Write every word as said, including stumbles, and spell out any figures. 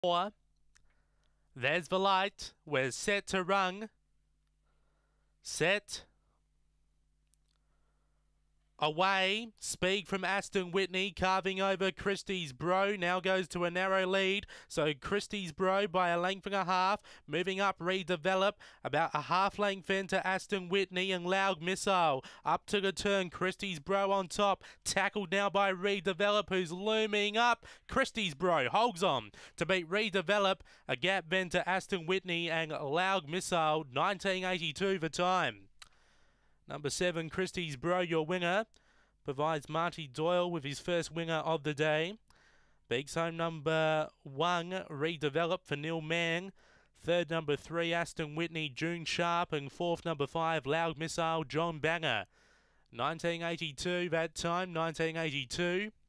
Four. There's the light. We're set to run. Set. Away, speed from Aston Whitney, carving over Christie's Bro, now goes to a narrow lead, so Christie's Bro by a length and a half, moving up Redevelop, about a half length into Aston Whitney and Loud Missile, up to the turn, Christie's Bro on top, tackled now by Redevelop, who's looming up, Christie's Bro holds on to beat Redevelop, a gap then to Aston Whitney and Loud Missile, nineteen eighty-two for time. Number seven, Christie's Bro, your winner, provides Marty Doyle with his first winner of the day. Beaks home number one, Redevelop for Neil Mann. Third, number three, Aston Whitney, June Sharp. And fourth, number five, Loud Missile, John Banger. nineteen eighty-two, that time, nineteen eighty-two.